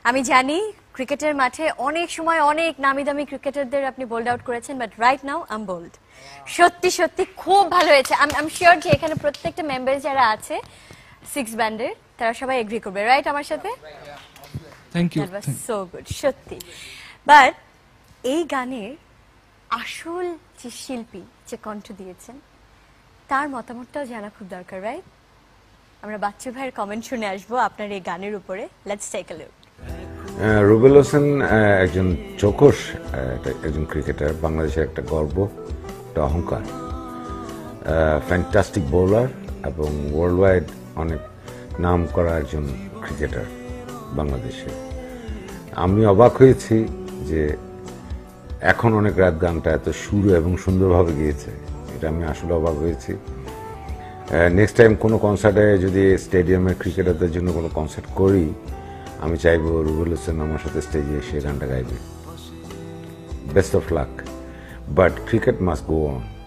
আমি জানি ক্রিকেটের মাঠে অনেক সময় অনেক নামি দামি ক্রিকেটারদের আপনি বোল্ড আউট করেছেন, but right now I am bowled. সত্যি সত্যি খুব ভালো হয়েছে। আই এম শিওর যে এখানে প্রত্যেকটা মেম্বার যারা আছে সিক্স ব্যান্ডের তারা সবাই এগ্রি করবে, রাইট আমার সাথে? Thank you. That was so good সত্যি। বাট এই গানের আসল যে শিল্পী যে কণ্ঠ দিয়েছেন তার মতামতটাও জানা খুব দরকার, রাইট? আমরা বাচ্চু ভাইয়ের কমেন্ট শুনে আসবো আপনার এই গানের উপরে। Let's take a look. Rubel Hossain একজন চৌকস একজন ক্রিকেটার, বাংলাদেশের একটা গর্ব, একটা অহংকার, ফ্যান্টাস্টিক বোলার এবং ওয়ার্ল্ড ওয়াইড অনেক নাম করা একজন ক্রিকেটার বাংলাদেশে। আমি অবাক হয়েছি যে এখন অনেক রাত গানটা এত সুর এবং সুন্দরভাবে গিয়েছে, এটা আমি আসলে অবাক হয়েছি। নেক্সট টাইম কোনো কনসার্টে যদি স্টেডিয়ামে ক্রিকেটারদের জন্য কোনো কনসার্ট করি, আমি চাইবো রুবেল হোসেন আমার সাথে স্টেজে এসে গানটা গাইবে। Best of luck, but cricket must go on.